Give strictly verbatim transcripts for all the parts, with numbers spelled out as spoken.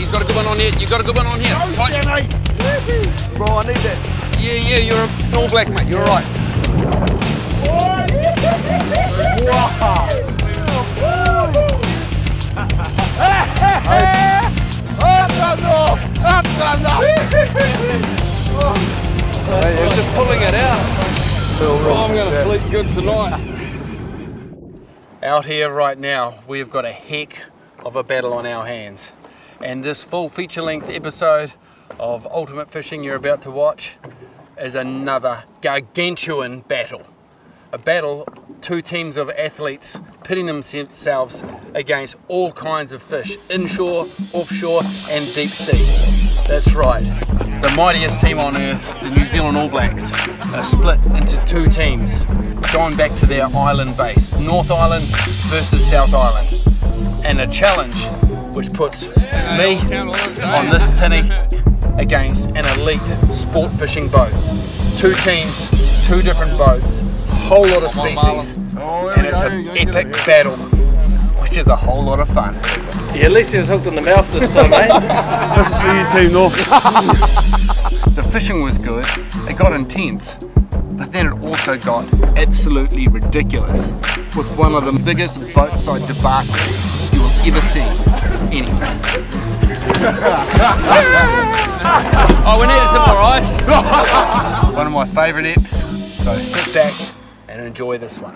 He's got a good one on here. You got a good one on here. Oh, Tight. Bro, I need that. Yeah, yeah, you're an All Black, mate. You're all right. Wow. Hey, it's just pulling it out. Oh, I'm going to sleep good tonight. Out here right now, we've got a heck of a battle on our hands. And this full feature-length episode of Ultimate Fishing you're about to watch is another gargantuan battle. A battle, two teams of athletes pitting themselves against all kinds of fish, inshore, offshore and deep sea. That's right, the mightiest team on earth, the New Zealand All Blacks, are split into two teams, going back to their island base, North Island versus South Island. And a challenge which puts me on this tinny against an elite sport fishing boat. Two teams, two different boats, a whole lot of species, and it's an epic battle, which is a whole lot of fun. Yeah, at least he was hooked in the mouth this time, eh? This is for you, Team North. The fishing was good, it got intense, but then it also got absolutely ridiculous with one of the biggest boatside debacles you will ever see anywhere. Oh, we needed some more ice. One of my favourite eps, so sit back and enjoy this one.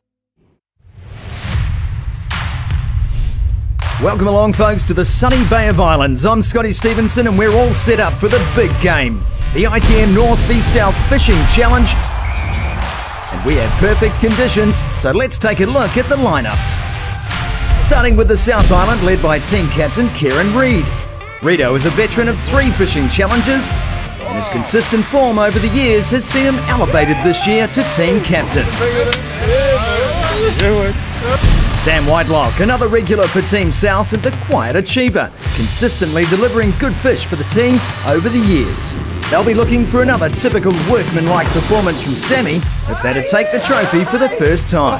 Welcome along, folks, to the sunny Bay of Islands. I'm Scotty Stevenson and we're all set up for the big game, the I T M North v South Fishing Challenge. And we have perfect conditions, so let's take a look at the lineups. Starting with the South Island, led by team captain Kieran Read. Rito is a veteran of three fishing challenges, and his consistent form over the years has seen him elevated this year to team captain. Sam Whitelock, another regular for Team South and the quiet achiever, consistently delivering good fish for the team over the years. They'll be looking for another typical workman-like performance from Sammy if they're to take the trophy for the first time.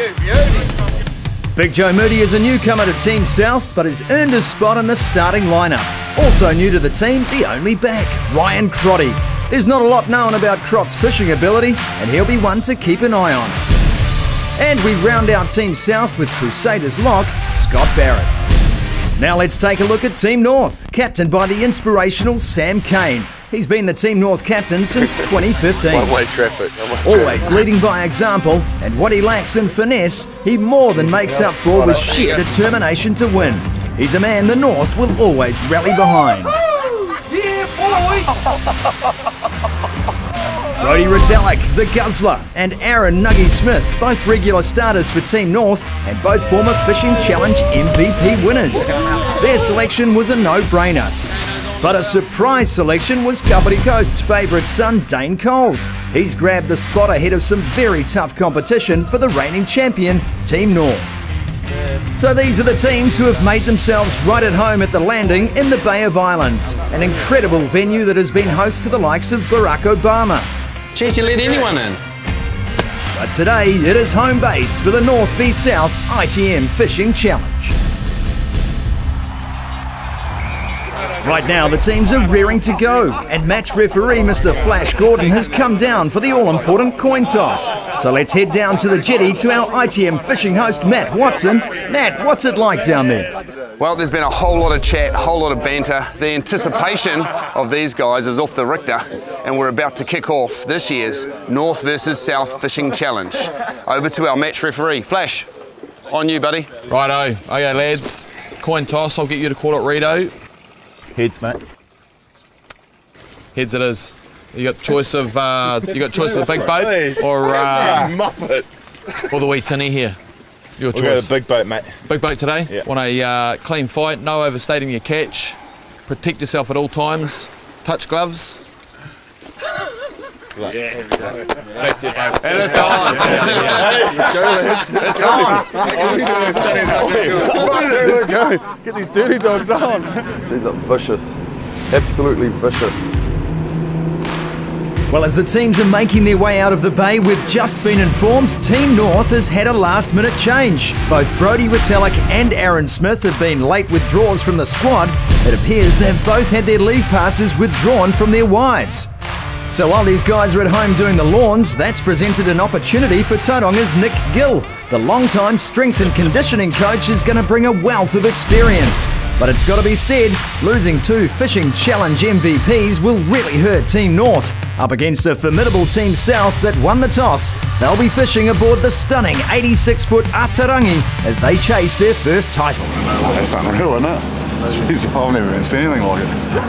Big Joe Moody is a newcomer to Team South, but has earned his spot in the starting lineup. Also new to the team, the only back, Ryan Crotty. There's not a lot known about Crot's fishing ability, and he'll be one to keep an eye on. And we round out Team South with Crusaders lock, Scott Barrett. Now let's take a look at Team North, captained by the inspirational Sam Kane. He's been the Team North captain since twenty fifteen. One-way traffic. Always leading by example, and what he lacks in finesse, he more than makes up for with sheer determination to win. He's a man the North will always rally behind. Brody Retallick, the Guzzler, and Aaron Nuggy Smith, both regular starters for Team North and both former Fishing Challenge M V P winners. Their selection was a no-brainer. But a surprise selection was Kapiti Coast's favourite son, Dane Coles. He's grabbed the spot ahead of some very tough competition for the reigning champion, Team North. So these are the teams who have made themselves right at home at the landing in the Bay of Islands, an incredible venue that has been host to the likes of Barack Obama. Chance you let anyone in. But today it is home base for the North v South I T M Fishing Challenge. Right now the teams are rearing to go, and match referee Mister Flash Gordon has come down for the all-important coin toss. So let's head down to the jetty to our I T M fishing host Matt Watson. Matt, what's it like down there? Well, there's been a whole lot of chat, a whole lot of banter. The anticipation of these guys is off the Richter, and we're about to kick off this year's North versus South Fishing Challenge. Over to our match referee. Flash, on you, buddy. Righto. Okay, lads. Coin toss. I'll get you to call it Rito. Heads, mate. Heads it is. You got choice of uh, you got choice of the big boat or uh, Muppet. or the wee tinny here. Your We'll choice. go to big boat, mate. Big boat today. Yeah. Want a uh, clean fight. No overstating your catch. Protect yourself at all times. Touch gloves. Yeah. Back to your boats. And it's on. Let's go, lads. It's on. Let's go. Get these dirty dogs on. These are vicious, absolutely vicious. Well, as the teams are making their way out of the bay, we've just been informed Team North has had a last-minute change. Both Brodie Retallick and Aaron Smith have been late withdrawals from the squad. It appears they've both had their leave passes withdrawn from their wives. So while these guys are at home doing the lawns, that's presented an opportunity for Tauranga's Nick Gill. The long-time strength and conditioning coach is going to bring a wealth of experience. But it's got to be said, losing two Fishing Challenge M V Ps will really hurt Team North. Up against a formidable Team South that won the toss, they'll be fishing aboard the stunning eighty-six foot Ata Rangi as they chase their first title. That's unreal, isn't it? Jeez, I've never seen anything like it.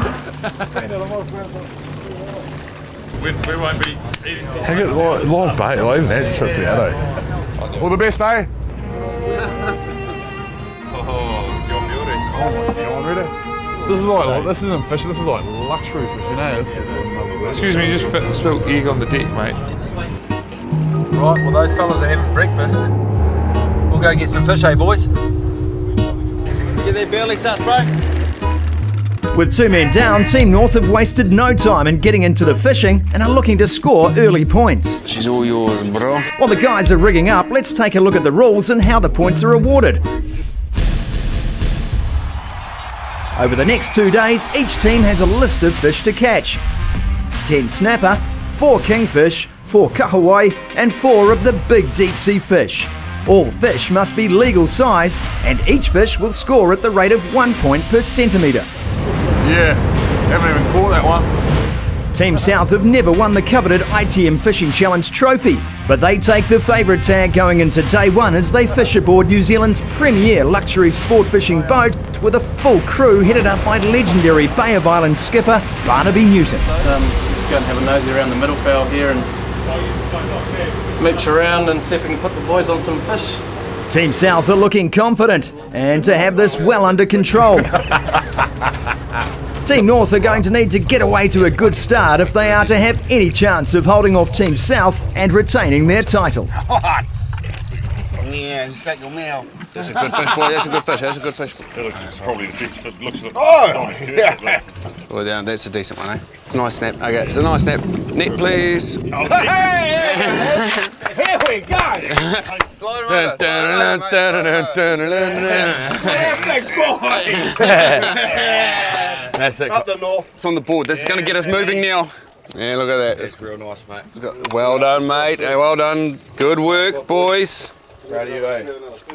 We, we won't be eating. Hang it, live, live bait, I even had trips we had, eh? All the best, eh? Oh my Kieran Read. This is like, this isn't fishing, this is like luxury fishing, eh? Excuse me, you just fit, spilled egg on the deck, mate. Right, well those fellas are having breakfast. We'll go get some fish, eh boys? Get that burley sus, bro. With two men down, Team North have wasted no time in getting into the fishing and are looking to score early points. She's all yours, bro. While the guys are rigging up, let's take a look at the rules and how the points are awarded. Over the next two days, each team has a list of fish to catch. ten snapper, four kingfish, four kahawai and four of the big deep sea fish. All fish must be legal size and each fish will score at the rate of one point per centimetre. Yeah, haven't even caught that one. Team South have never won the coveted I T M Fishing Challenge trophy, but they take the favourite tag going into day one as they fish aboard New Zealand's premier luxury sport fishing boat with a full crew headed up by legendary Bay of Islands skipper Barnaby Newton. Um, let's go and have a nosy around the middle fowl here and mooch around and see if we can put the boys on some fish. Team South are looking confident and to have this well under control. Team North are going to need to get away to a good start if they are to have any chance of holding off Team South and retaining their title. Yeah, shut your mouth. That's a good fish, boy. That's a good fish. That's a good fish. That looks probably the best, but looks like. Oh! Yeah. Well, yeah, that's a decent one, eh? It's a nice snap. Okay, it's a nice snap. Net, please. Hey, hey, hey. Here we go! Slide him over. That's it. Up the north. It's on the board. This is going to get us moving now. Yeah, look at that. That's real nice, mate. Well done, mate. Hey, well done. Good work, boys. Proud of you, eh?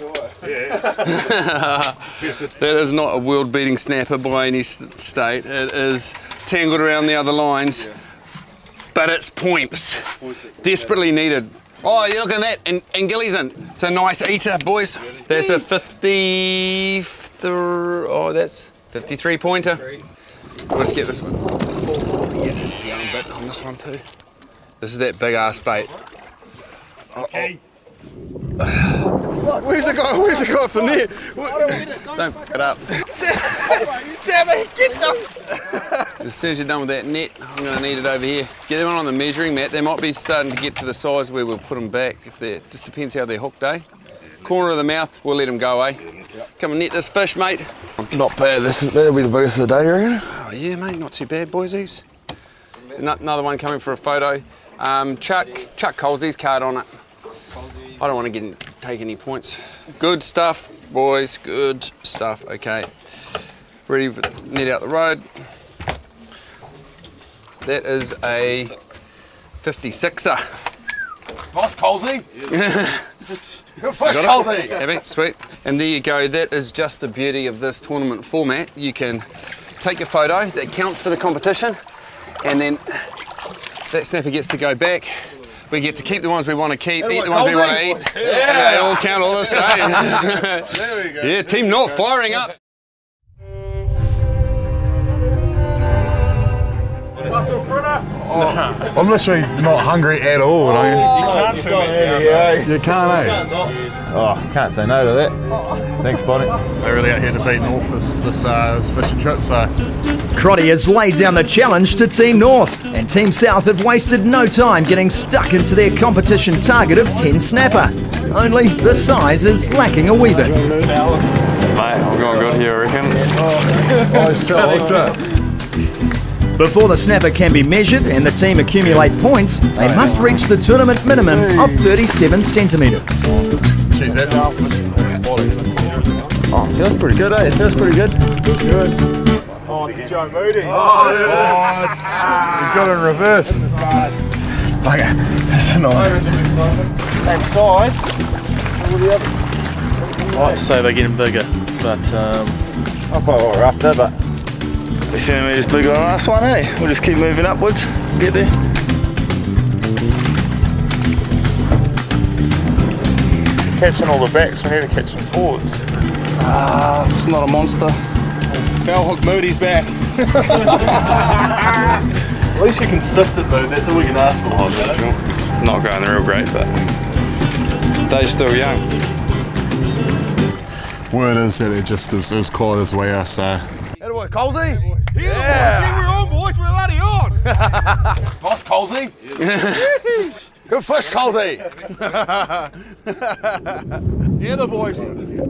That is not a world-beating snapper by any state. It is tangled around the other lines, but it's points. Desperately needed. Oh, you look at that, and, and Gilly's in. It's a nice eater, boys. That's a fifty. Oh, that's fifty-three pointer. Let's get this one. Yeah, yeah, I'm a bit on this one too. This is that big ass bait. Oh, oh. Where's the guy? Where's the guy off the net? Don't f it up. Sammy, get them! As soon as you're done with that net, I'm going to need it over here. Get them on the measuring mat. They might be starting to get to the size where we'll put them back. If they're, just depends how they're hooked, eh? Corner of the mouth, we'll let them go, eh? Come and net this fish, mate. Not bad. This is, that'll be the biggest of the day, you reckon? Oh yeah, mate, not too bad, boysies. Another one coming for a photo. Um, Chuck, Chuck Colsey's card on it. I don't want to get take any points. Good stuff, boys, good stuff. Okay, ready for net out the road. That is a fifty-sixer. Nice, Colsey. Good fish, Colsey. Happy? Sweet. And there you go. That is just the beauty of this tournament format. You can take your photo, that counts for the competition, and then that snapper gets to go back. We get to keep the ones we want to keep, eat the ones we want to eat. Yeah, they all count all the same. There we go. Yeah, Team North firing up. Oh, I'm literally not hungry at all. No? You can't, you can't, eh? Oh, can't say no to that. Thanks, Bonnie. They're really out here to beat North this, this, uh, this fishing trip, so. Crotty has laid down the challenge to Team North, and Team South have wasted no time getting stuck into their competition target of ten snapper. Only the size is lacking a wee bit. Mate, I'm going good here, I reckon. Oh, this fella looked it. Before the snapper can be measured and the team accumulate points, they must reach the tournament minimum of thirty-seven centimetres. Jeez, that's, that's spotty. Oh, it feels pretty good, eh? It feels pretty good. Good. Oh, it's a Joe Moody. Oh, oh it's, it's got it in reverse. Bugger, that's annoying. Same size. I'd say they're getting bigger, but um, I'm quite well rough there, but the centimetres bigger than the last one, eh? We'll just keep moving upwards, get there. Catching all the backs, we need to catch some forwards. Ah, uh, it's not a monster. Foul hook Moody's back. At least you're consistent, Mood, that's all we can ask for. Not going real great, but they're still young. Word is that they're just as, as quiet as we are, so. Hey, boy, Colsey? Yeah, yeah. Boys, we're on, boys, we're bloody on. Nice, Colsey. Good fish, Colsey. Yeah, the boys.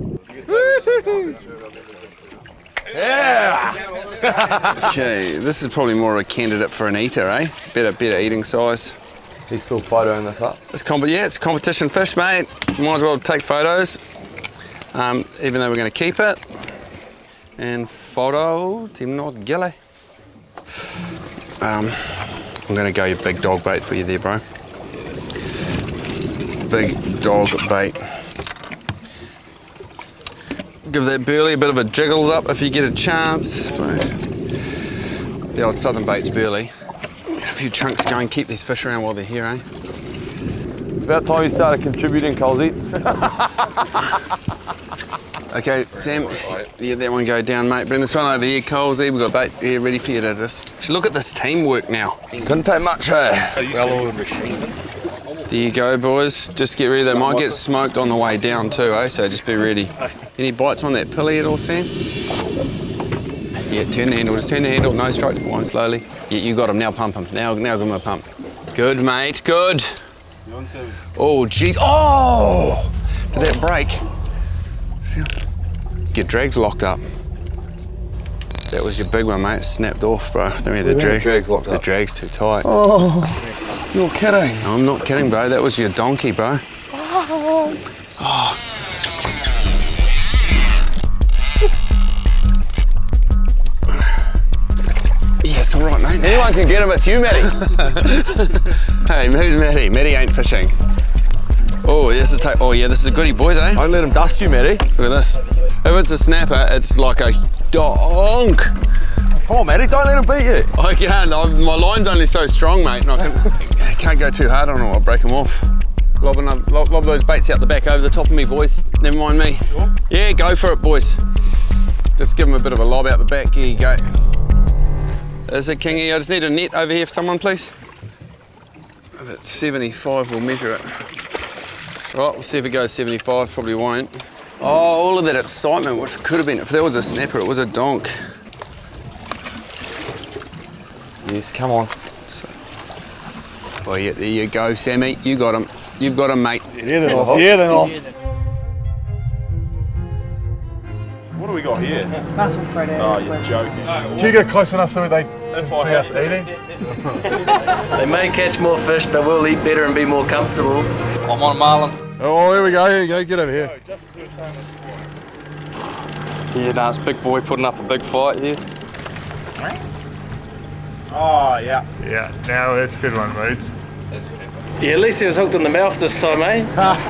Yeah. Okay, this is probably more a candidate for an eater, eh? Better, better eating size. He's still photoing this up. It's comp yeah, it's competition fish, mate. Might as well take photos, um, even though we're going to keep it. And photo, Tim Not Gilly. Um, I'm going to go your big dog bait for you there, bro. Big dog bait. Give that burley a bit of a jiggles up if you get a chance. The old southern bait's burley. Get a few chunks going, keep these fish around while they're here, eh? It's about time you started contributing, Colsey. Okay, Sam, yeah, that one go down, mate. Bring this one over here, Colsey. We've got bait here ready for you to just... Look at this teamwork now. Couldn't take much, eh? Well-oiled machine. There you go, boys. Just get ready. They might get smoked on the way down too, eh? So just be ready. Any bites on that pilly at all, Sam? Yeah, turn the handle. Just turn the handle. No strike to blind slowly. Yeah, you got him. Now pump him. Now, now give him a pump. Good, mate. Good. Oh, jeez. Oh! Did that break? Your drag's locked up. That was your big one, mate. It snapped off, bro. I think the drag. Drag's locked up. The drag's too tight. Oh, you're kidding. No, I'm not kidding, bro. That was your donkey, bro. Oh. Oh. Yeah, it's all right, mate. Anyone can get him, it's you, Matty. Hey, who's Matty? Matty ain't fishing. Oh, this is oh yeah, this is a goodie, boys, eh? Don't let him dust you, Matty. Look at this. If it's a snapper, it's like a donk. Come on, Matty, don't let him beat you. I can't. I, my line's only so strong, mate, and I, can, I can't go too hard on it. I'll break them off. Lob, another, lob, lob those baits out the back over the top of me, boys. Never mind me. Sure. Yeah, go for it, boys. Just give them a bit of a lob out the back. Here you go. There's a kingy. I just need a net over here for someone, please. About seventy-five, we'll measure it. Right, we'll see if it goes seventy-five. Probably won't. Oh, all of that excitement, which could have been, if there was a snapper, it was a donk. Yes, come on. So, oh yeah, there you go, Sammy. You got him. You've got him, mate. Yeah, they're off. Yeah, they're off. What do we got here? Muscle thread. Oh, you're joking. Can you get close enough so they can see us eating? They may catch more fish, but we'll eat better and be more comfortable. I'm on a marlin. Oh, here we go. Here you go. Get over here. Yeah, no, it's big boy putting up a big fight here. Oh, yeah. Yeah, now that's a good one, Moods. Yeah, at least he was hooked in the mouth this time, eh?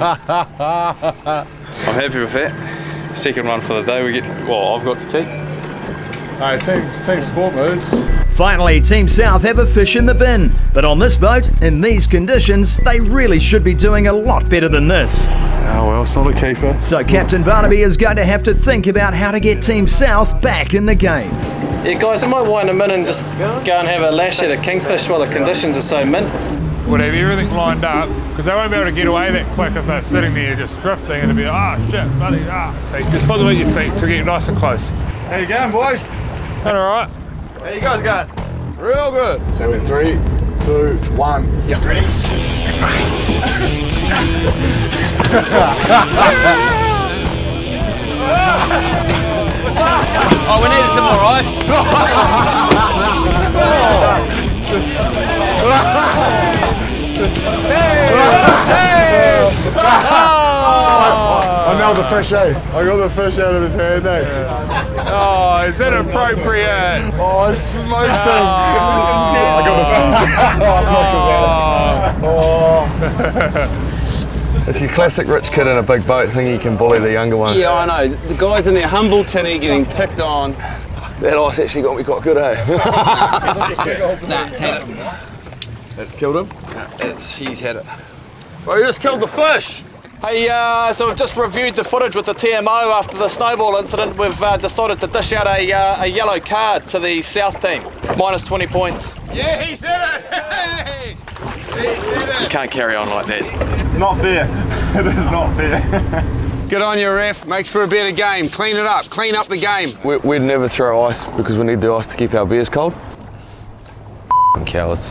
I'm happy with that. Second one for the day we get, well, I've got to keep. Alright, team, team sport modes. Finally, Team South have a fish in the bin. But on this boat, in these conditions, they really should be doing a lot better than this. Oh well, it's not a keeper. So Captain Barnaby is going to have to think about how to get Team South back in the game. Yeah, guys, I might wind them in and just go and have a lash at a kingfish while the conditions are so mint. Would have everything lined up, because they won't be able to get away that quick if they're sitting there just drifting and it'll be, ah, oh, shit, buddy, ah. So just put them at your feet to get nice and close. How you going, boys? That all right? How you guys going? Real good. So in three, two, one, yep. Ready? Oh, we needed some more ice. I nailed the fish, eh? I got the fish out of his hand, eh? Oh, is that appropriate? Oh, I smoked him. Oh, I got the fish. Oh, I knocked his out. Oh. It's your classic rich kid in a big boat thinking you can bully the younger one. Yeah, I know. The guys in their humble tinny getting picked on. That ice actually got me quite good, eh? Nah, it's had it. That killed him? Nah, it's, he's had it. Well, you just killed the fish. Hey, uh, so we've just reviewed the footage with the T M O after the snowball incident. We've uh, decided to dish out a, uh, a yellow card to the South team, minus twenty points. Yeah, he said it! Hey! He said it! You can't carry on like that. It's not fair. It is not fair. Good on you, ref. Makes for a better game. Clean it up. Clean up the game. We, we'd never throw ice because we need the ice to keep our beers cold. F***ing cowards.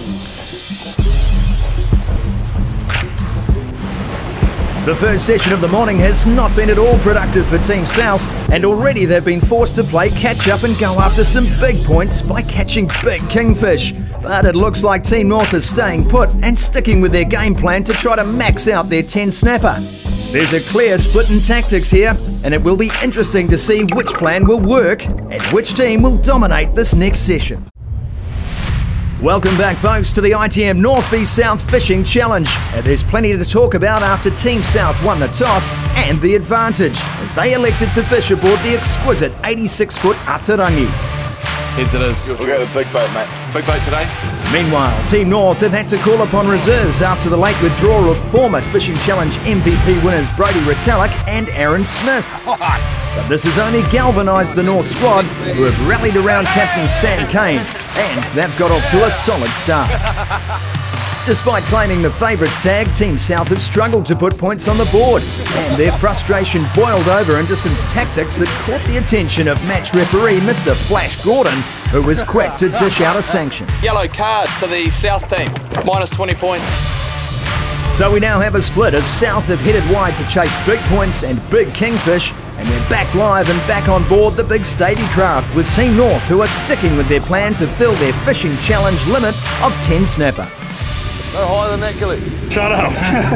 The first session of the morning has not been at all productive for Team South, and already they've been forced to play catch-up and go after some big points by catching big kingfish. But it looks like Team North is staying put and sticking with their game plan to try to max out their ten snapper. There's a clear split in tactics here, and it will be interesting to see which plan will work and which team will dominate this next session. Welcome back, folks, to the I T M North v South Fishing Challenge. And there's plenty to talk about after Team South won the toss and the advantage, as they elected to fish aboard the exquisite eighty-six foot Ata Rangi. Heads it is. We'll go to the big boat, mate. Big boat today. Meanwhile, Team North have had to call upon reserves after the late withdrawal of former Fishing Challenge M V P winners Brodie Retallick and Aaron Smith. But this has only galvanised the North squad, who have rallied around Captain Sam Kane, and they've got off to a solid start. Despite claiming the favourites tag, Team South have struggled to put points on the board, and their frustration boiled over into some tactics that caught the attention of match referee Mister Flash Gordon, who was quick to dish out a sanction. Yellow card to the South team, minus twenty points. So we now have a split as South have headed wide to chase big points and big kingfish, and we're back live and back on board the big Stabicraft with Team North, who are sticking with their plan to fill their fishing challenge limit of ten snapper. No higher than that, Gilly. Shut up.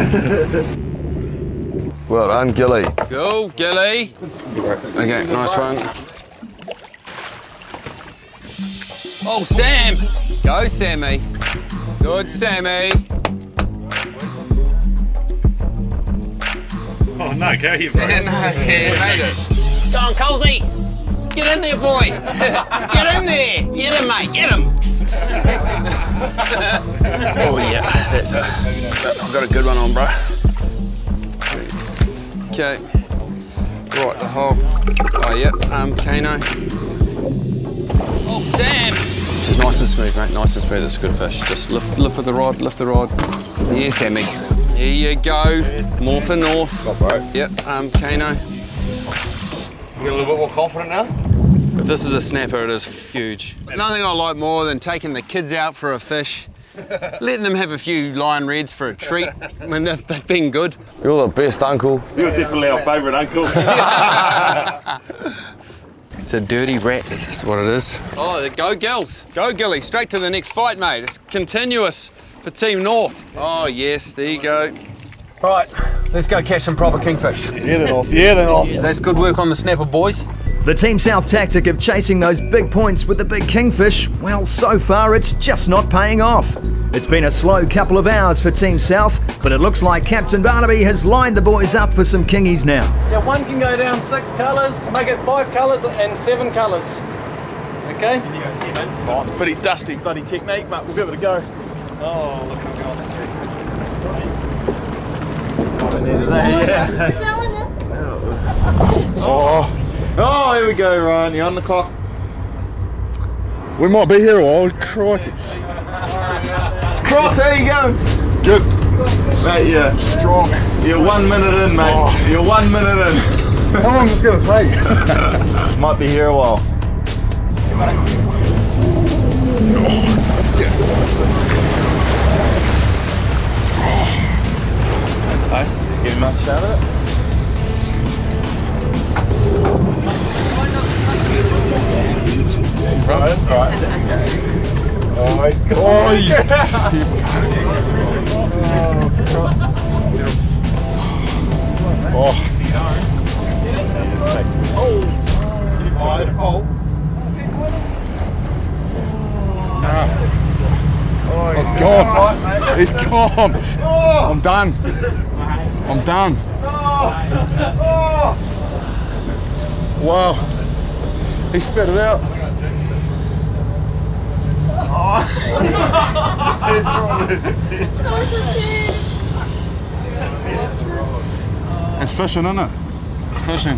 Well done, Gilly. Go, Gilly. Okay, nice one. Oh, Sam. Go, Sammy. Good, Sammy. Oh no, go you, bro. Yeah, no, yeah, made it. Go on, Colsey. Get in there, boy. Get in there. Get him, mate. Get him. Oh yeah, that's a. I've got a good one on, bro. Okay. Right, the hole. Oh yeah. Um, Kano. Oh, Sam. Just nice and smooth, mate. Nice and smooth. It's a good fish. Just lift, lift with the rod. Lift the rod. Yeah, Sammy. Here you go. More for North. Stop, bro. Yep. Um, Kano. You get a little bit more confident now? If this is a snapper, it is huge. Nothing I like more than taking the kids out for a fish, letting them have a few lion reds for a treat when they've, they've been good. You're the best uncle. You're definitely our favourite uncle. It's a dirty rat, that's what it is. Oh, go Gills. Go Gilly, straight to the next fight, mate. It's continuous for Team North. Oh yes, there you go. Right, let's go catch some proper kingfish. Yeah, they're off. Yeah, they're off. That's good work on the snapper, boys. The Team South tactic of chasing those big points with the big kingfish, well, so far it's just not paying off. It's been a slow couple of hours for Team South, but it looks like Captain Barnaby has lined the boys up for some kingies now. Yeah, one can go down six colours, make it five colours and seven colours. Okay? Oh, it's pretty dusty bloody technique, but we'll give it a go. Oh, look at him go. Oh. Oh, here we go, Ryan. You're on the clock. We might be here a while. Crikey. Cross, how you going? Good. Mate, yeah. Strong. You're one minute in, mate. Oh. You're one minute in. How long is this going to take? Might be here a while. Hey, get much out of it? Right, that's right. Oh, he's gone. Oh, you, you bastard. Oh, Oh. Nah. It's gone. He's gone. I'm done. I'm done. Wow. He spit it out. It's fishing, isn't it? It's fishing.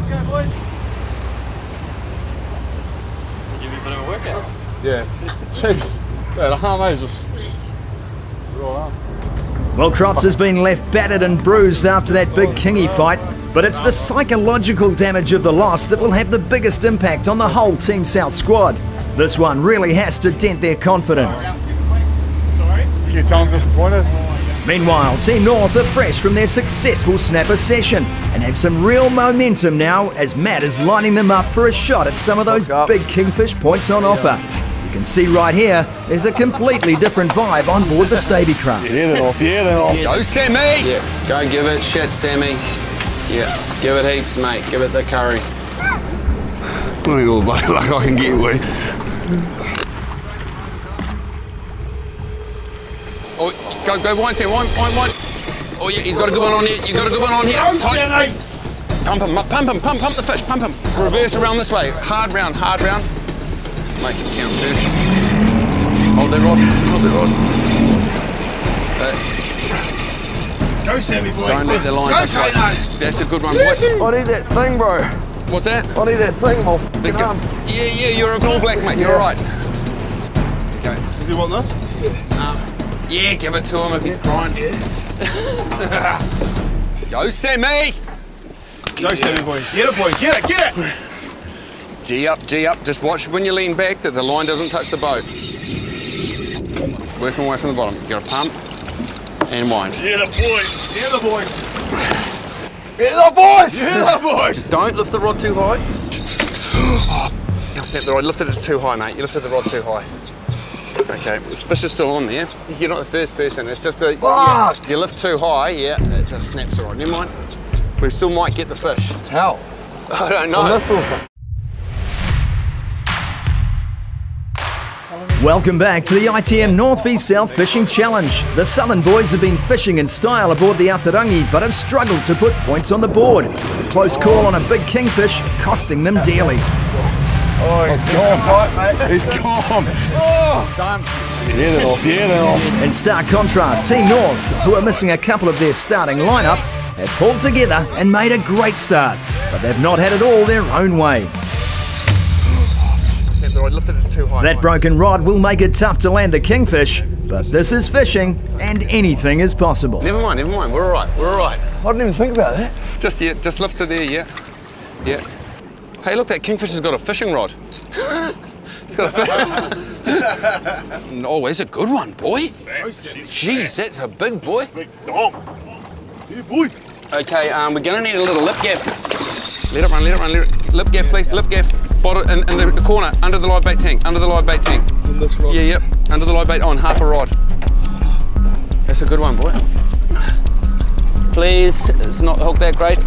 Give you a bit of a workout. Yeah. Jeez. That arm is just real arm. Well, Crotts has been left battered and bruised after that big kingy fight, but it's the psychological damage of the loss that will have the biggest impact on the whole Team South squad. This one really has to dent their confidence. Can you tell I'm disappointed? Meanwhile, Team North are fresh from their successful snapper session and have some real momentum now as Matt is lining them up for a shot at some of those big kingfish points on offer. You can see right here, there's a completely different vibe on board the Stabicraft. Yeah, they're off, yeah, they're off. Go, Sammy! Yeah, go give it shit, Sammy. Yeah, give it heaps, mate. Give it the curry. I need all the bloody luck I can get away. Oh, go, go, wind, Sam, wind, wind, wind. Oh, yeah, he's got a good one on here. You got a good one on here. Tight. Pump him, pump him, pump, pump the fish, pump him. Reverse around this way. Hard round, hard round. Make it count first. Hold that rod, hold that rod. Uh, Go, Sammy boy. Don't let the line Go, touch right. That's a good one, boy. I need that thing, bro. What's that? I need that thing, my f***ing The, arms. yeah, yeah, you're a All Black, mate. You're all right. Okay. Does he want this? Um, yeah, give it to him if he's crying. Go, Sammy! Go, Sammy boy. Get it, boy. Get it, get it! G up, G up. Just watch when you lean back that the line doesn't touch the boat. Working away from the bottom. You got to pump and wind. Yeah, the boys. Yeah, the boys. Yeah, the boys. Yeah, the boys. Don't lift the rod too high. Oh, snap the rod. Lifted it too high, mate. You lifted the rod too high. Okay, the fish is still on there. You're not the first person. It's just a. Yeah, you lift too high, yeah, it just snaps the rod. Never mind. We still might get the fish. How? I don't know. Welcome back to the I T M North East South Fishing Challenge. The Southern boys have been fishing in style aboard the Ata Rangi, but have struggled to put points on the board. A close call on a big kingfish, costing them dearly. Oh, he's gone. He's gone. Oh, done. Yeah, they're off. Yeah, they're off. In stark contrast, Team North, who are missing a couple of their starting lineup, have pulled together and made a great start, but they've not had it all their own way. I lifted it too high. That broken rod will make it tough to land the kingfish, but this is fishing and anything is possible. Never mind, never mind. We're all right. We're all right. I didn't even think about that. Just yeah, just lift it there, yeah, yeah. Hey, look, that kingfish has got a fishing rod. It's got a fish. Oh, it's a good one, boy. Jeez, that's a big boy. Big dog. Yeah, boy. Okay, um, we're gonna need a little lip gaff. Let it run, let it run, let it. Lip gaff, please. Lip gaff. Bottom in, in the corner, under the live bait tank, under the live bait tank. In this rod? Yeah, yep, under the live bait on, half a rod. That's a good one, boy. Please, it's not hooked that great.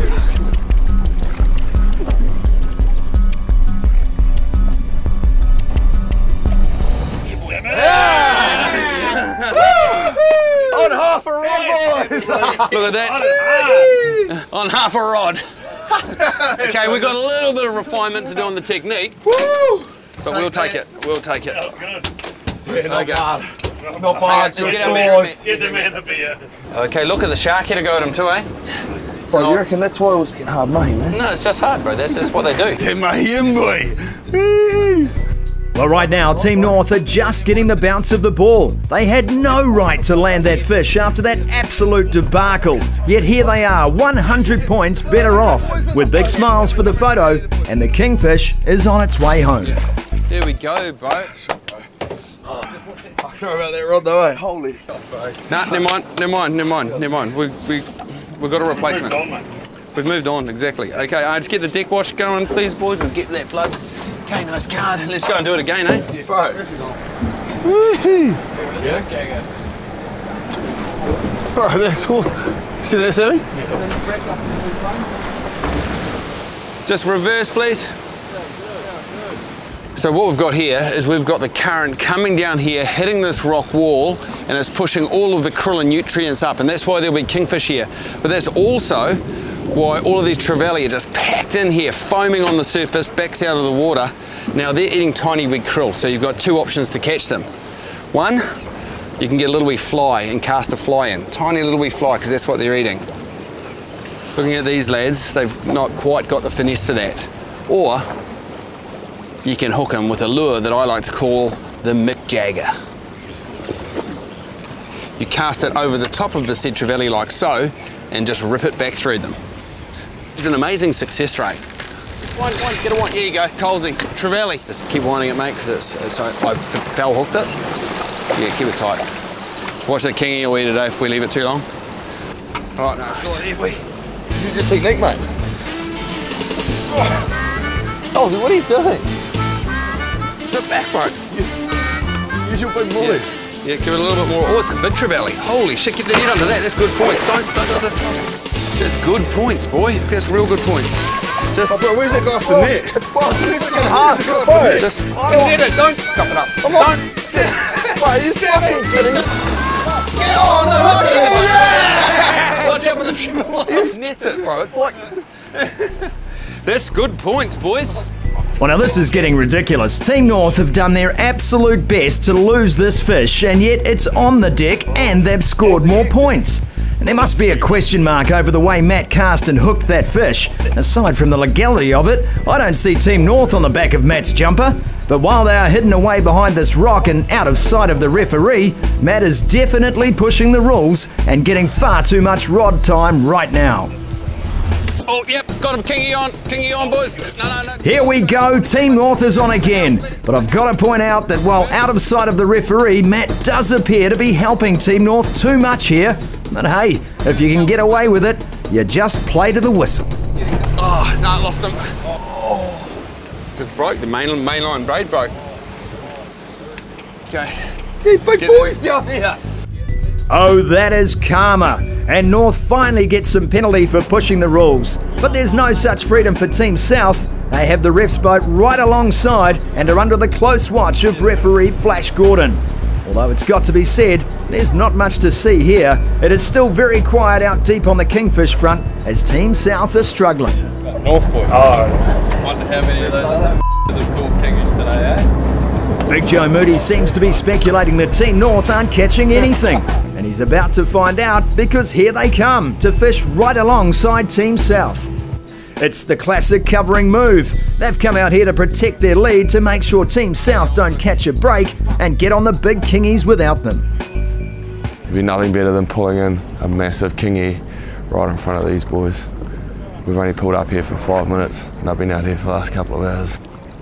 On half a rod, boys! Look at that. On half a rod. Okay, we've got a little bit of refinement to do on the technique. Woo! But we'll take it. We'll take it. That was good. Yeah, not okay. bad. Not bad. Let's get our man. Get the man a beer. Okay, look at the shark here to go at him too, eh? Bro, not... you reckon that's why it was getting hard money, man? No, it's just hard, bro. That's just what they do. Get my him, boy. Well, right now, Team North are just getting the bounce of the ball. They had no right to land that fish after that absolute debacle. Yet here they are, one hundred points better off, with big smiles for the photo, and the kingfish is on its way home. There we go, bro. Oh, sorry about that rod, though, eh? Holy. Nah, never mind, never mind, never mind, never mind. We, we, we've got a replacement. We've moved on, mate. We've moved on, exactly. Okay, uh, just get the deck wash going, please, boys, and get that blood. Okay, nice card. Let's go and do it again, eh? Yeah, bro. Woohoo! Yeah? Okay, Bro, that's all. See that, Sammy? Just reverse, please. So what we've got here is we've got the current coming down here, hitting this rock wall, and it's pushing all of the krill and nutrients up, and that's why there'll be kingfish here. But that's also why all of these trevally are just packed in here, foaming on the surface, backs out of the water. Now they're eating tiny wee krill, so you've got two options to catch them. One, you can get a little wee fly and cast a fly in. Tiny little wee fly, because that's what they're eating. Looking at these lads, they've not quite got the finesse for that. Or you can hook them with a lure that I like to call the Mick Jagger. You cast it over the top of the said trevally like so, and just rip it back through them. It's an amazing success rate. One, one, get a one. Here you go, Colesy, trevally. Just keep winding it, mate, because it's, it's, I foul hooked it. Yeah, keep it tight. Watch the kingy away today if we leave it too long. All right, no, it's right here, boy. Use your technique, mate. Colesy, what are you doing? Sit back, bro. Use your big bully. Yeah. Yeah, give it a little bit more. Oh, it's a big trevally. Holy shit, get the net under that. That's good points. Don't, don't, don't, don't. That's good points, boy. That's real good points. Just. Oh, bro, where's that go off the net? It's fine. It's fucking hard. Just net it. Don't stuff it up. Come on. Don't. Bro, are you fucking kidding? Get on. Watch out for the trevally. You've net it, bro. It's like. That's good points, boys. Well, now this is getting ridiculous. Team North have done their absolute best to lose this fish, and yet it's on the deck and they've scored more points. And there must be a question mark over the way Matt cast and hooked that fish. Aside from the legality of it, I don't see Team North on the back of Matt's jumper. But while they are hidden away behind this rock and out of sight of the referee, Matt is definitely pushing the rules and getting far too much rod time right now. Oh, yep, got him. Kingy on. Kingy on, boys. No, no, no. Here we go. Team North is on again. But I've got to point out that while out of sight of the referee, Matt does appear to be helping Team North too much here. But hey, if you can get away with it, you just play to the whistle. Oh, no, I lost them. Oh. Just broke. The main, main line braid broke. Okay. These big get boys it. Down here. Oh, that is karma. And North finally gets some penalty for pushing the rules. But there's no such freedom for Team South. They have the ref's boat right alongside and are under the close watch of referee Flash Gordon. Although it's got to be said, there's not much to see here. It is still very quiet out deep on the Kingfish front as Team South are struggling. North boys. Oh. Wonder how many of those other f***ers have caught kingies today, eh? Big Joe Moody seems to be speculating that Team North aren't catching anything. And he's about to find out because here they come to fish right alongside Team South. It's the classic covering move. They've come out here to protect their lead to make sure Team South don't catch a break and get on the big kingies without them. There'd be nothing better than pulling in a massive kingy right in front of these boys. We've only pulled up here for five minutes and I've been out here for the last couple of hours.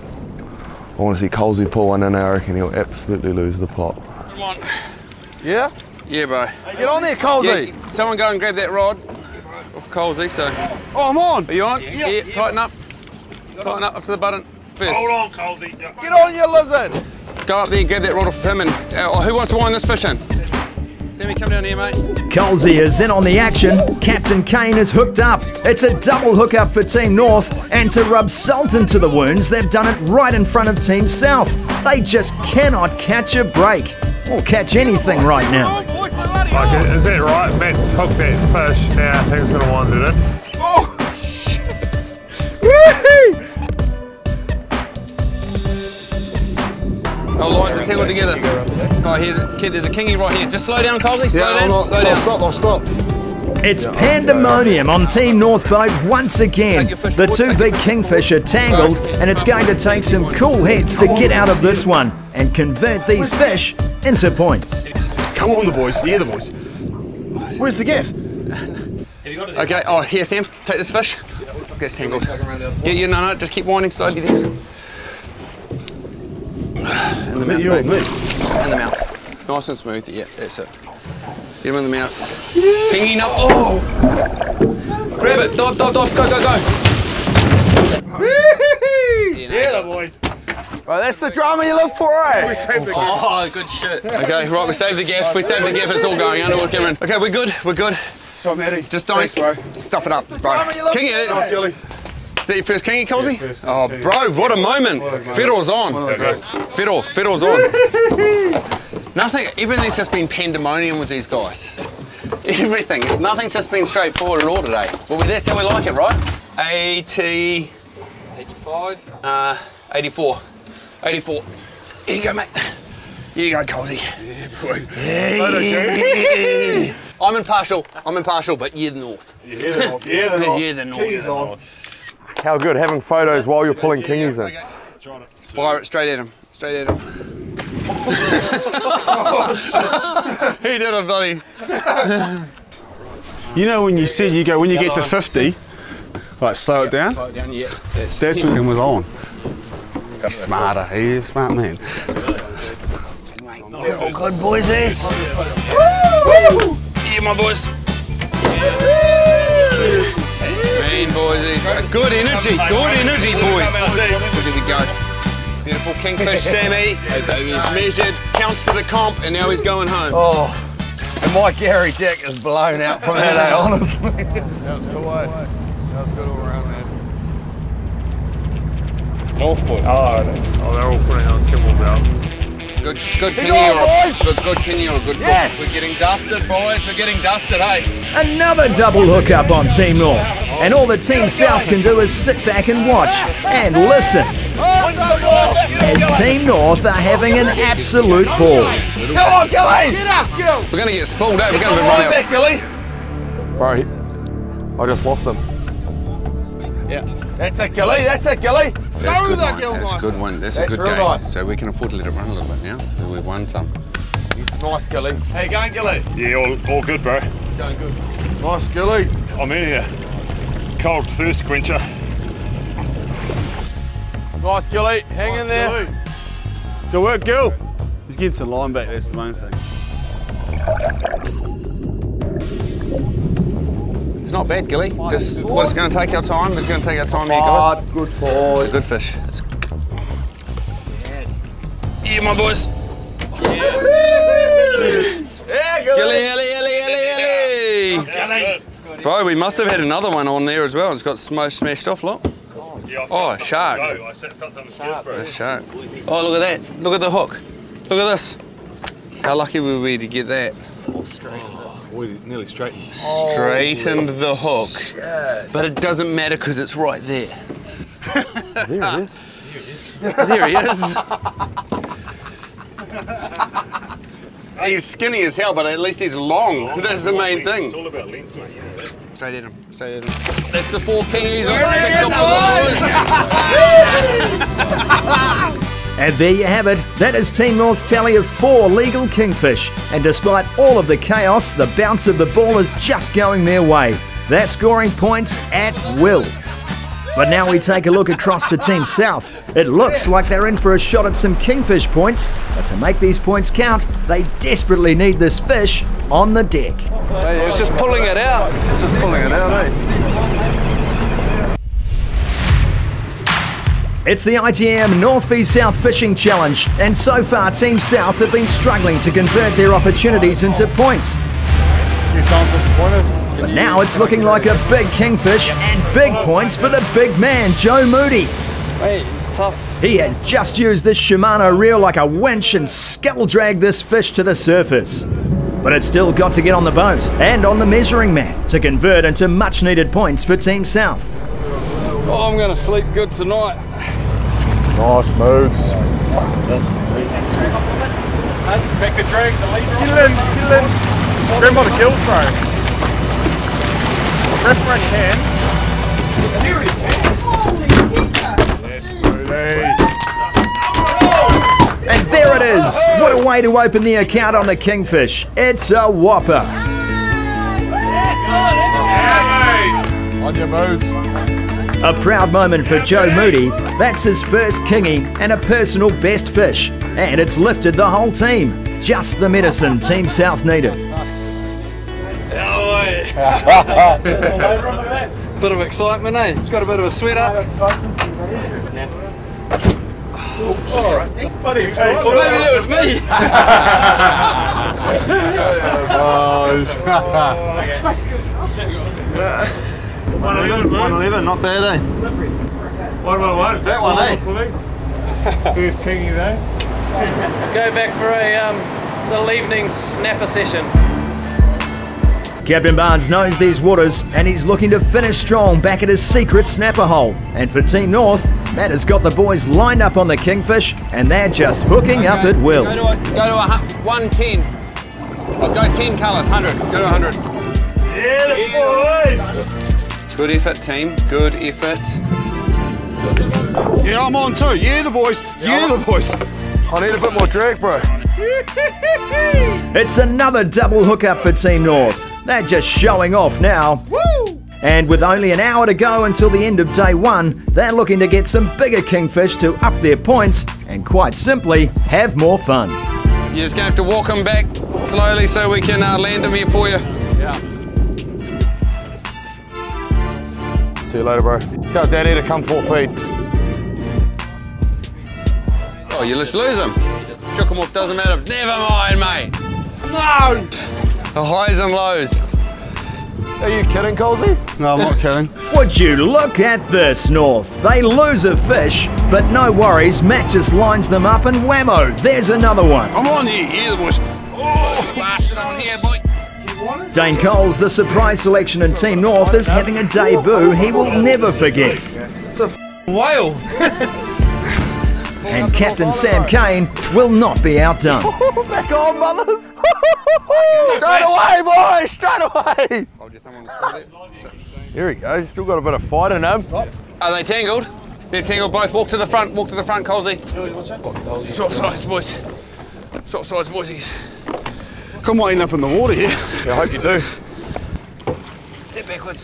I want to see Colesy pull one in, I reckon he'll absolutely lose the plot. Come on. Yeah? Yeah, bro. Get on there, Colesy. Yeah, someone go and grab that rod off Colesy, so. Oh, I'm on. Are you on? Yeah. Yeah, tighten up. Tighten up up to the button first. Hold on, Colesy. Get on, you lizard. Go up there and grab that rod off him and, uh, who wants to wind this fish in? Sammy, come down here, mate. Colesy is in on the action. Captain Kane is hooked up. It's a double hookup for Team North, and to rub salt into the wounds, they've done it right in front of Team South. They just cannot catch a break or catch anything right now. Like, is that right? Matt's hooked that fish. Now I think he's going to wind it in. Oh, shit. Woo-hoo! Oh, lines are tangled together. Oh, here's a, kid, there's a kingy right here. Just slow down, Colesy. Slow yeah, down. Not, slow so down. I'll stop, I'll stop. It's pandemonium on Team North boat once again. The two big kingfish are tangled, and it's going to take some cool heads to get out of this one and convert these fish into points. Come on, the boys. Yeah, the boys. Where's the gaff? Okay, oh, here, Sam. Take this fish. That's tangled. Yeah, yeah, no, no, just keep winding slowly there. In the mouth, you and me? In the mouth. Nice and smooth, yeah, that's it. Get him in the mouth. Kingy, no, oh! Grab it, dive, dive, dive, go, go, go. Yeah, the boys. Right, that's the drama you look for, eh? We saved the gaff. Oh, good shit. Okay, right, we saved the gaff, we saved the gaff, it's all going under, Cameron. Okay, we're good, we're good. So, Matty. Just don't Thanks, bro. stuff it up, bro. Kingy, is Oh, Gilly. that your first Kingy, Colsey? Yeah, first, oh, first. bro, what a moment. What a moment. Fiddle's on. One of the greats. Fiddle, Fiddle's on. Nothing, everything's just been pandemonium with these guys. Everything. Nothing's just been straightforward at all today. Well, that's how we like it, right? eighty... eighty-five. Uh, eighty-four. eighty-four. Here you go, mate. Here you go, Colsey. Yeah, boy. Yeah. I'm impartial. I'm impartial, but you're the north. Yeah, the north. Yeah, the north. You're the north. Kingy's on. How good, having photos while you're pulling kingies in. Fire it straight at him. Straight at him. He did it, buddy. You know when you said you go, when you get to fifty, like slow it down? Slow it down, yeah. That's, That's when it was on. He's smarter, he's a smart man. We're all good, boys, yes. Woo! Yeah, my boys. Mean boys, yes. Good energy, good energy, boys. So there we go. Beautiful kingfish, Sammy. Measured, counts to the comp, and now he's going home. Oh, and my Gary Dick is blown out from that, eh, honestly. That was good way. That was good all around, man. North boys. Oh, oh, they're all putting on kibble belts. Good, good Big kingy on, or a boys. good, good kingy or a good Yes. book. We're getting dusted, boys. We're getting dusted, eh? Another double hookup on Team North. And all that Team South can do is sit back and watch and listen as Team North are having an absolute ball. Come on, Gilly! Get up, Gil! We're going to get spooled out. We're going to be run out. Back, Gilly! Bro, he, I just lost them. Yeah. That's it, Gilly. That's it, Gilly. That's Go good with that, one. Gil, That's a nice. good one. That's, That's a good real game. nice. So we can afford to let it run a little bit now. So we've won some. It's nice, Gilly. How you going, Gilly? Yeah, all, all good, bro. It's going good. Nice, Gilly. I'm in here. Cold thirst quencher. Nice, Gilly. Hang Nice, in there. Gilly. Good work, Gil. He's getting some line back, that's the main thing. It's not bad, Gilly. Just, well, it's going to take our time. It's going to take our time here, Hard, guys. good It's fight. a good fish. It's... Yeah, my boys. Yeah, Gilly. Gilly, Gilly, Gilly, Gilly, Gilly. Bro, we must have had another one on there as well. It's got sm smashed off, look. Oh, shark. I felt something good, bro. A shark. Oh, look at that. Look at the hook. Look at this. How lucky were we to get that? We nearly straightened. Straightened the hook. But it doesn't matter because it's right there. There it is. There he is. He's skinny as hell, but at least he's long. That's the main thing. It's all about length, mate. Straight at him. Straight at him. That's the four kingies on TikTok, boys. And there you have it. That is Team North's tally of four legal kingfish. And despite all of the chaos, the bounce of the ball is just going their way. They're scoring points at will. But now we take a look across to Team South. It looks like they're in for a shot at some kingfish points, but to make these points count, they desperately need this fish on the deck. Hey, it's just pulling it out. Just pulling it out, eh? It's the I T M North v South Fishing Challenge, and so far Team South have been struggling to convert their opportunities into points. Gets on disappointed. But now it's looking like a big kingfish and big points for the big man, Joe Moody. Hey, it's tough. He has just used this Shimano reel like a winch and scuttle dragged this fish to the surface. But it's still got to get on the boat and on the measuring mat to convert into much needed points for Team South. Oh, I'm going to sleep good tonight. Nice moods. Back the drag, the lead. Get it in, get it in. Grab by the gills, bro. Grab for a can. Yes, Moody. And there it is! What a way to open the account on the kingfish. It's a whopper. On your moods. A proud moment for Joe Moody. That's his first kingy and a personal best fish. And it's lifted the whole team. Just the medicine Team South needed. Bit of excitement, eh? Got a bit of a sweat up. Buddy, Well, maybe that was me. one eleven, not bad, eh? One one one. That one, eh? Police. First kingy though. Go back for a um, little evening snapper session. Captain Barnes knows these waters and he's looking to finish strong back at his secret snapper hole. And for Team North, Matt has got the boys lined up on the kingfish and they're just hooking okay. up at will. Go to a, go to a one ten. I'll go ten colours, one hundred. Go to one hundred. Yeah, boys! Good effort, team. Good effort. Yeah, I'm on too. Yeah, the boys. Yeah, the boys. I need a bit more drag, bro. It's another double hookup for Team North. They're just showing off now. Woo! And with only an hour to go until the end of day one, they're looking to get some bigger kingfish to up their points and quite simply have more fun. You're just going to have to walk them back slowly so we can uh, land them here for you. Yeah. See you later, bro. Tell Daddy to come full feed. Oh, you just lose them. Shook them off, doesn't matter. Never mind, mate. No! The highs and lows. Are you kidding, Colsey? No, I'm not kidding. Would you look at this, North? They lose a fish, but no worries, Matt just lines them up and whammo, there's another one. I'm on here, yeah, the boys. Oh, blasted on here, boy. Dane Coles, the surprise selection in Team North, is having a debut he will never forget. It's a whale. And Captain Sam Kane will not be outdone. Back on, brothers! Straight away, boys! Straight away! Hold your thumb on the spot. Here we go, he's still got a bit of fight in him. Are they tangled? They're tangled both. Walk to the front, walk to the front, Colsey. Swap sides, boys. Swap sides, boysies. Come on, end up in the water here. Yeah, I hope you do. Step backwards.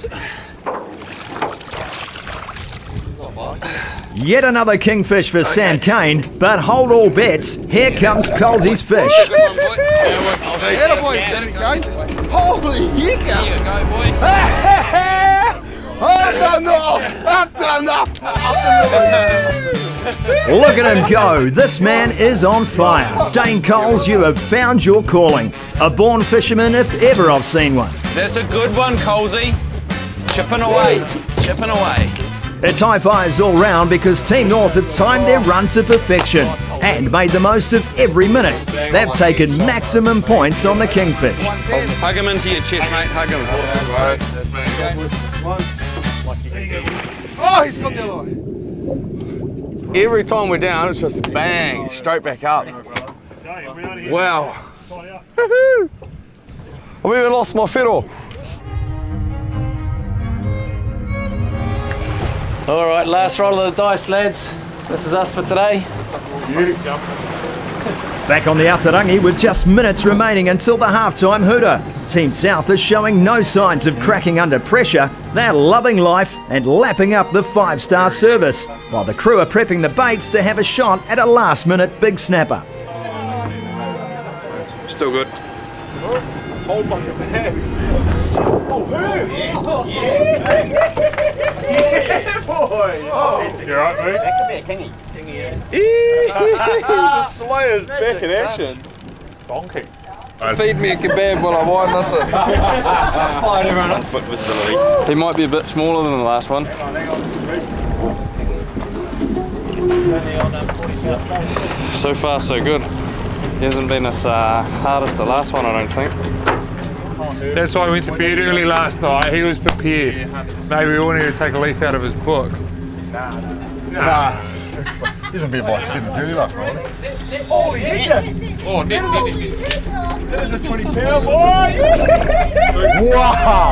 Yet another kingfish for Sam Kane, but hold all bets, here comes Colsey's fish. Atta boy, Sam Kane. Holy heck! Here you go, boy. I've done enough! I've done enough! Look at him go, this man is on fire. Dane Coles, you have found your calling. A born fisherman if ever I've seen one. That's a good one, Colsey. Chipping away, chipping away. It's high fives all round because Team North have timed their run to perfection and made the most of every minute. They've taken maximum points on the kingfish. Hug him into your chest, mate, hug him. Oh, he's got the other way. Every time we're down, it's just bang, straight back up. Wow. I've even lost my fiddle. All right, last roll of the dice, lads. This is us for today. Back on the Ata Rangi with just minutes remaining until the halftime hooter. Team South is showing no signs of cracking under pressure. They're loving life and lapping up the five-star service, while the crew are prepping the baits to have a shot at a last-minute big snapper. Still good. Whole bunch of bags. Oh, Yeah, boy! Oh. You alright, mate? That could be a kingy. Kingy, yeah. The Slayer's back in action. Bonking. Feed me a kebab while I wind this up. Fine, everyone else. Foot visibility. He might be a bit smaller than the last one. So far, so good. He hasn't been as uh, hard as the last one, I don't think. That's why I went to bed early last night. He was prepared. Maybe we all need to take a leaf out of his book. Nah. Nah. He's in bed by seven thirty last night. Oh, yeah. Oh, net, net, net. There's a twenty pound boy. Wow.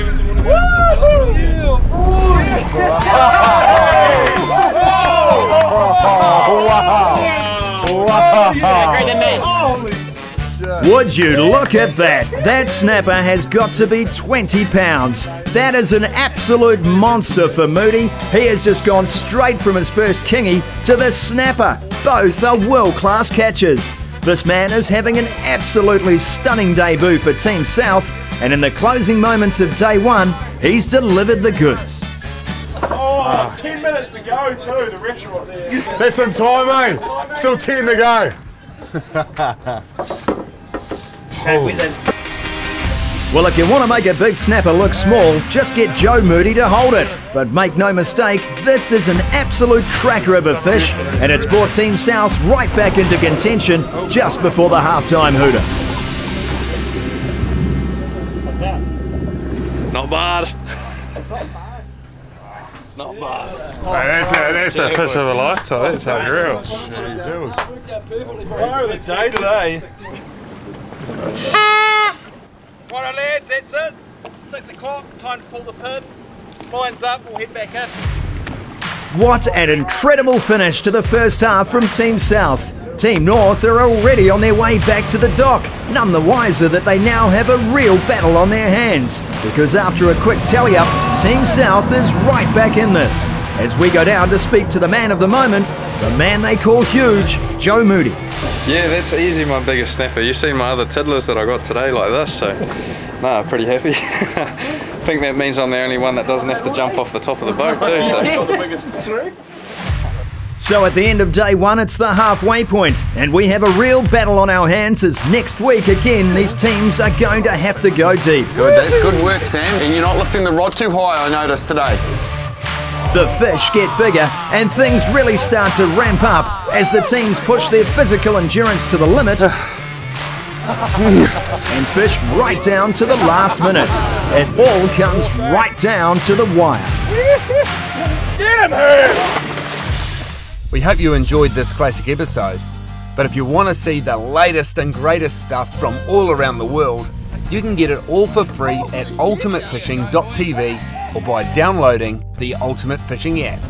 Wow. Wow. Holy shit. Would you look at that? That snapper has got to be twenty pounds. That is an absolute monster for Moody. He has just gone straight from his first kingy to the snapper. Both are world-class catches. This man is having an absolutely stunning debut for Team South, and in the closing moments of day one, he's delivered the goods. Oh, ten minutes. minutes to go too, the restaurant there. That's in time, mate. Still ten to go. Well, if you want to make a big snapper look small, just get Joe Moody to hold it. But make no mistake, this is an absolute cracker of a fish, and it's brought Team South right back into contention just before the halftime hooter. Not bad. Not bad. Hey, that's a, that's a fish of a lifetime. That's unreal. Jeez, that was. Fire of the day today. Right, lads, that's it. Six o'clock, time to pull the pin. Line's up, we'll head back in. What an incredible finish to the first half from Team South. Team North are already on their way back to the dock, none the wiser that they now have a real battle on their hands. Because after a quick tally-up, Team South is right back in this. As we go down to speak to the man of the moment, the man they call huge, Joe Moody. Yeah, that's easy my biggest snapper. You see my other tiddlers that I got today like this, so no, pretty happy. I think that means I'm the only one that doesn't have to jump off the top of the boat too. So. So at the end of day one, it's the halfway point, and we have a real battle on our hands as next week again these teams are going to have to go deep. Good, that's good work, Sam. And you're not lifting the rod too high, I noticed today. The fish get bigger and things really start to ramp up as the teams push their physical endurance to the limit and fish right down to the last minutes. It all comes right down to the wire. Get him here! We hope you enjoyed this classic episode, but if you want to see the latest and greatest stuff from all around the world, you can get it all for free at ultimate fishing dot t v or by downloading the Ultimate Fishing app.